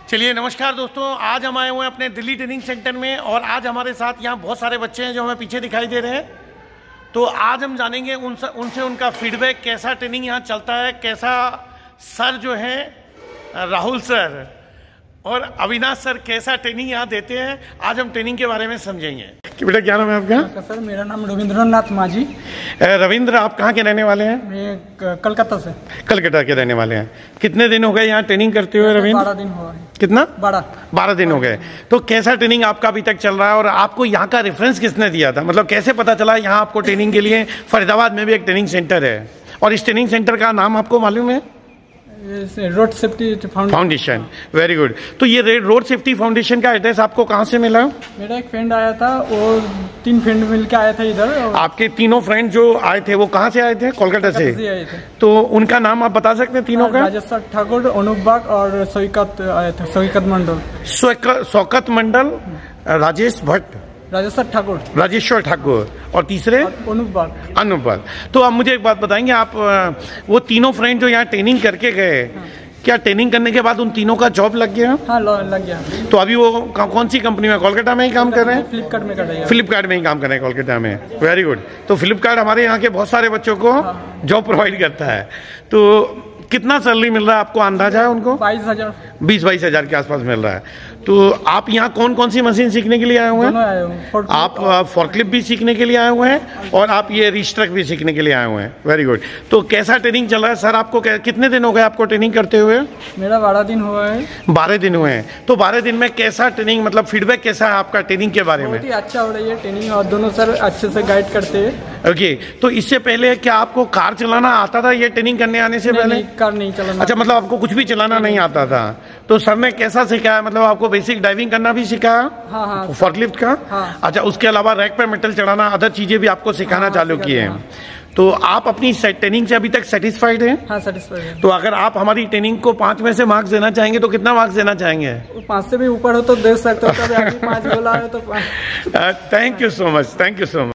चलिए नमस्कार दोस्तों, आज हम आए हुए हैं अपने दिल्ली ट्रेनिंग सेंटर में और आज हमारे साथ यहाँ बहुत सारे बच्चे हैं जो हमें पीछे दिखाई दे रहे हैं। तो आज हम जानेंगे उनसे उनका फीडबैक, कैसा ट्रेनिंग यहाँ चलता है, कैसा सर जो है राहुल सर और अविनाश सर कैसा ट्रेनिंग यहाँ देते हैं। आज हम ट्रेनिंग के बारे में समझेंगे। कि बेटा क्या नाम है आपका? सर मेरा नाम रविंद्रनाथ माझी। रविंद्र, आप कहाँ के रहने वाले हैं? मैं कलकत्ता से। कलकत्ता के रहने वाले हैं। कितने दिन हो गए यहाँ ट्रेनिंग करते हुए रविंद्र? 12 दिन हुआ है। कितना? 12 दिन हो गए। तो कैसा ट्रेनिंग आपका अभी तक चल रहा है और आपको यहाँ का रेफरेंस किसने दिया था? मतलब कैसे पता चला यहाँ आपको ट्रेनिंग के लिए? फरीदाबाद में भी एक ट्रेनिंग सेंटर है और इस ट्रेनिंग सेंटर का नाम आपको मालूम है? Road safety foundation. Very good. तो ये रोड सेफ्टी फाउंडेशन का एड्रेस आपको कहाँ से मिला? मेरा एक फ्रेंड आया था और 3 फ्रेंड मिलकर आया था इधर। आपके तीनों फ्रेंड जो आए थे वो कहाँ से आए थे? कोलकाता से आए थे। तो उनका नाम आप बता सकते हैं तीनों का? राजेश ठाकुर, अनुप बाग और शौकत आए थे। शौकत मंडल, राजेश भट्ट, राजेश्वर ठाकुर और तीसरे अनुप बाग। तो आप मुझे एक बात बताएंगे, आप वो तीनों फ्रेंड जो यहाँ ट्रेनिंग करके गए, क्या ट्रेनिंग करने के बाद उन तीनों का जॉब लग गया? हाँ, लग गया। तो अभी वो कौन सी कंपनी में? कोलकाता में ही काम कर रहे हैं? फ्लिपकार्ट में कर रहे हैं। फ्लिपकार्ट में ही काम कर रहे हैं कोलकाता में। Very good. तो फ्लिपकार्ट हमारे यहाँ के बहुत सारे बच्चों को जॉब प्रोवाइड करता है। तो कितना सैलरी मिल रहा है आपको, अंदाजा है उनको? 20-22 हजार के आसपास मिल रहा है। तो आप यहाँ कौन कौन सी मशीन सीखने के लिए आए हुए हैं? आप फोर्कलिफ्ट भी सीखने के लिए आए हुए हैं और आप ये रिस्ट्रक भी सीखने के लिए आए हुए हैं। Very good. तो कैसा ट्रेनिंग चल रहा है सर? आपको कितने दिन हो गए आपको ट्रेनिंग करते हुए? मेरा 12 दिन हुआ है। 12 दिन हुए हैं। तो 12 दिन में कैसा ट्रेनिंग, मतलब फीडबैक कैसा है आपका ट्रेनिंग के बारे में? बहुत ही अच्छा हो रही है ट्रेनिंग और दोनों सर अच्छे से गाइड करते हैं। ओके। तो इससे पहले क्या आपको कार चलाना आता था ये ट्रेनिंग करने आने से पहले? कार नहीं चलाना। अच्छा, मतलब आपको कुछ भी चलाना नहीं आता था। तो सर ने कैसा सिखाया? मतलब आपको बेसिक ड्राइविंग करना भी सिखाया? हाँ। फोर्कलिफ्ट का? हाँ। अच्छा, उसके अलावा रैक पे मेटल चढ़ाना, अदर चीजें भी आपको सिखाना चालू किए हैं। तो आप अपनी ट्रेनिंग से अभी तक सेटिस्फाइड हैं? हाँ, सेटिस्फाइड है। तो अगर आप हमारी ट्रेनिंग को 5 में से मार्क्स देना चाहेंगे तो कितना मार्क्स देना चाहेंगे? 5 से भी ऊपर हो तो दे सकते हो। 5 बोला है तो थैंक यू सो मच।